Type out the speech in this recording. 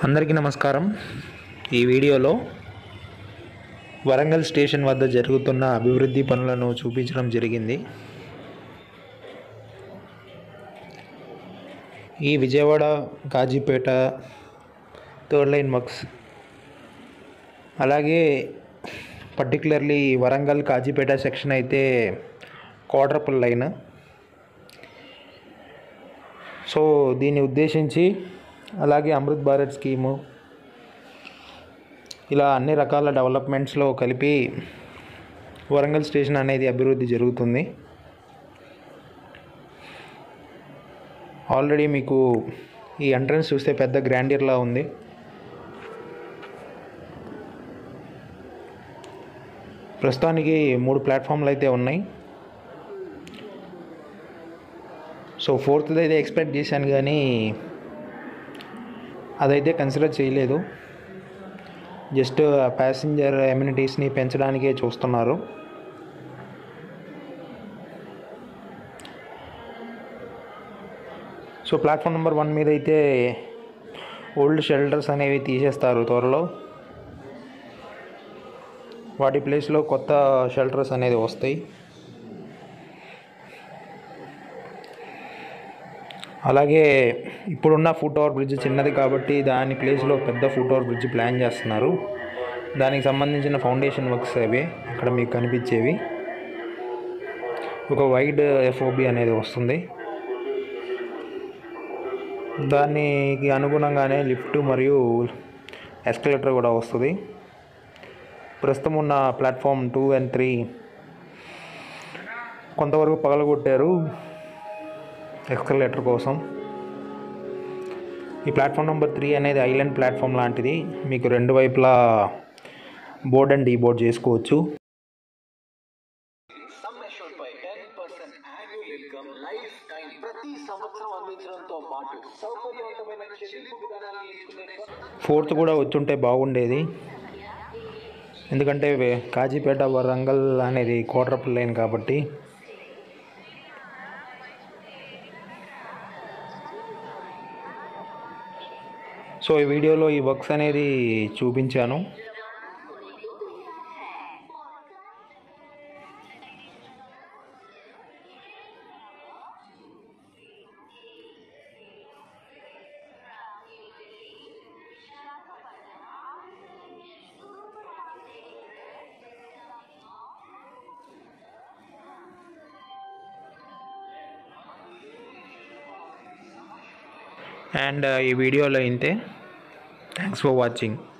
అందరికీ నమస్కారం। ఈ వీడియోలో వరంగల్ స్టేషన్ వద్ద జరుగుతున్న అభివృద్ధి పనులను చూపించడం జరిగింది। ఈ Vijayawada Kazipet third line works, అలాగే పర్టికులర్లీ వరంగల్ కాజీపేట సెక్షన్ అయితే క్వాడ్రపుల్ లైన్। సో దీన్ని ఉద్దేశించి అలాగే అమృత్ భారత్ స్కీము, ఇలా అన్ని రకాల డెవలప్మెంట్స్లో కలిపి వరంగల్ స్టేషన్ అనేది అభివృద్ధి జరుగుతుంది। ఆల్రెడీ మీకు ఈ ఎంట్రన్స్ చూస్తే పెద్ద గ్రాండియర్లా ఉంది। ప్రస్తుతానికి 3 ప్లాట్ఫామ్లు అయితే ఉన్నాయి। సో 4th అయితే ఎక్స్పెక్ట్ చేశాను, కానీ అదైతే కన్సిడర్ చేయలేదు। జస్ట్ ప్యాసింజర్ ఎమ్యూనిటీస్ని పెంచడానికే చూస్తున్నారు। సో ప్లాట్ఫామ్ నెంబర్ 1 మీద అయితే ఓల్డ్ షెల్టర్స్ అనేవి తీసేస్తారు త్వరలో। వాటి ప్లేస్లో కొత్త షెల్టర్స్ అనేది వస్తాయి। అలాగే ఇప్పుడున్న ఫుట్ ఓవర్ బ్రిడ్జ్ చిన్నది కాబట్టి దాని ప్లేస్లో పెద్ద ఫుట్ ఓవర్ బ్రిడ్జ్ ప్లాన్ చేస్తున్నారు। దానికి సంబంధించిన ఫౌండేషన్ వర్క్స్ అవి ఇక్కడ మీకు కనిపించేవి। ఒక వైడ్ ఎఫ్ఓబి అనేది వస్తుంది, దానికి అనుగుణంగానే లిఫ్ట్ మరియు ఎస్కలేటర్ కూడా వస్తుంది। ప్రస్తుతం ఉన్న ప్లాట్ఫామ్ 2 and 3 కొంతవరకు పగలగొట్టారు ఎస్కలేటర్ కోసం। ఈ ప్లాట్ఫామ్ నెంబర్ 3 అనేది ఐలాండ్ ప్లాట్ఫామ్ లాంటిది, మీకు రెండు వైపులా బోర్డ్ అండ్ డీబోర్డ్ చేసుకోవచ్చు। ఫోర్త్ కూడా వచ్చుంటే బాగుండేది, ఎందుకంటే కాజీపేట వరంగల్ అనేది క్వాడ్రపుల్ లైన్ కాబట్టి। సో ఈ వీడియోలో ఈ వర్క్స్ అనేది చూపించాను। అండ్ ఈ వీడియోలో ఇంతే। Thanks for watching.